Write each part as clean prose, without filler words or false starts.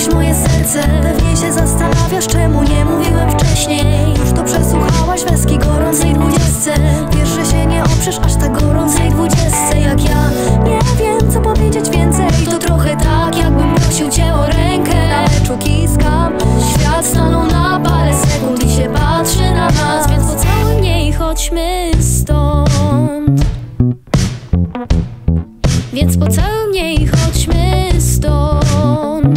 Skradłaś moje serce, pewnie się zastanawiasz, czemu nie mówiłem wcześniej. Już to przesłuchałaś w eskiej gorącej 20. Wiesz, że się nie oprzesz aż tak gorącej 20 jak ja. Nie wiem, co powiedzieć więcej. To trochę tak, jakbym prosił cię o rękę. Na meczu kiskam, świat stanął na parę sekund i się patrzy na nas. Więc pocałuj mnie i chodźmy stąd. Więc pocałuj mnie i chodźmy stąd.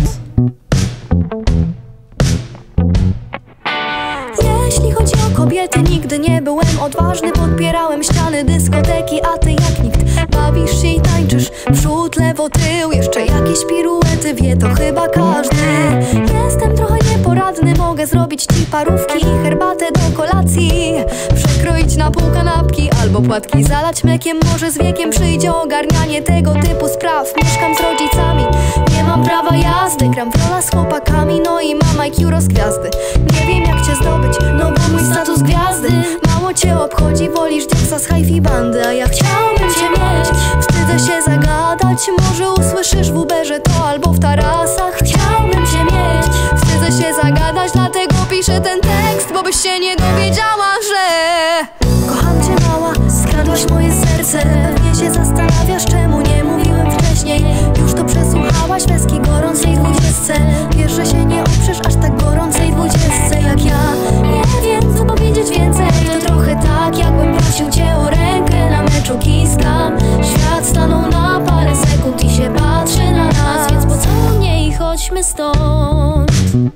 Jeśli chodzi o kobiety, nigdy nie byłem odważny. Podpierałem ściany dyskoteki, a ty jak nikt bawisz się i tańczysz przód, lewo, tył. Jeszcze jakieś piruety, wie to chyba każdy. Jestem trochę nieporadny, mogę zrobić ci parówki i herbatę do kolacji, przekroić na pół kanapki albo płatki zalać mlekiem. Może z wiekiem przyjdzie ogarnianie tego typu spraw. Mieszkam z rodzicami, nie mam prawa jazdy. Gram w rola z chłopakami, no i mam IQ rozgwiazdy. Nie wiem jak cię zdobyć, no bo mój status gwiazdy mało cię obchodzi, wolisz Jacksa z hi-fi bandy. A ja chciałbym cię mieć, wstydzę się zagadać. Może usłyszysz w Uberze to albo w tarasach. Chciałbym cię mieć, wstydzę się zagadać. Dlatego piszę ten tekst, bo byś się nie dowiedziała, że kocham cię mała, skradłaś moje serce. Pewnie się zastanawiasz, czemu nie mówiłem wcześniej. Już to przesłuchałaś w eskiej gorącej 20. Wiesz, że się nie oprzesz aż tak gorącej 20 jak ja. Nie wiem, co powiedzieć więcej. To trochę tak, jakbym prosił cię o rękę. Na meczu kiskam, świat stanął na parę sekund i się patrzy na nas. Więc pocałuj mnie i chodźmy stąd.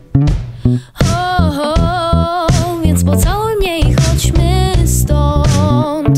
Więc pocałuj mnie i chodźmy stąd.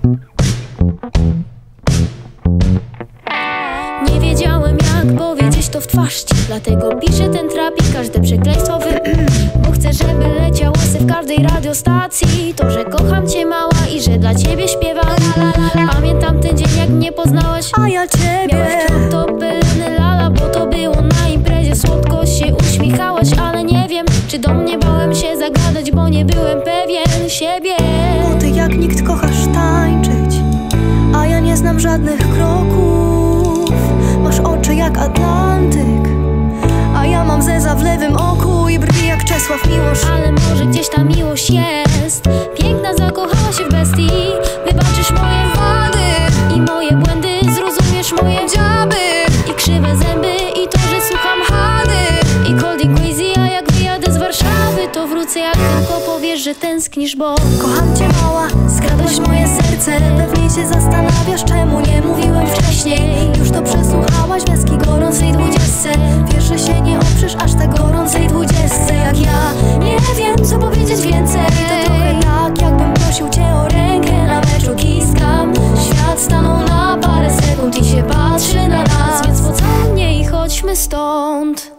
Nie wiedziałem jak powiedzieć to w twarz ci, dlatego piszę ten trap i każde przekleństwo bo chcę, żeby leciał łysy w każdej radiostacji. To, że kocham cię mała i że dla ciebie śpiewam. Pamiętam ten dzień jak mnie poznałaś, a ja ciebie. Miałaś to peleny lala, bo to było na imprezie. Słodko się uśmiechałaś, ale nie wiem czy do mnie bałem się zagadać, bo nie byłem pewien siebie. Bo ty jak nikt kochasz tańczyć, a ja nie znam żadnych kroków. Masz oczy jak Atlantyk, a ja mam zeza w lewym oku i brwi jak Czesław Miłosz. Ale może gdzieś ta miłość jest piękna, zakochała się w bestii. Wybaczysz moje wady i moje błędy, zrozumiesz moje dziaby i krzywe zęby i to, że słucham Hady i Colding Crazy. A jak wyjadę z Warszawy, to wrócę jak tylko powiesz, że tęsknisz, bo kocham cię mała, skradłaś moje serce. Pewnie się zastanawiasz, czemu nie mówiłem wcześniej. Już to przesłuchałaś w eskiej gorącej 20. Wiesz, że się nie oprzesz aż tak gorącej 20 jak ja. Nie wiem, co powiedzieć więcej. To trochę tak, jakbym prosił cię o rękę. Na meczu kiskam, świat stanął na parę sekund i się patrzy na nas. Więc pocałuj mnie i chodźmy stąd.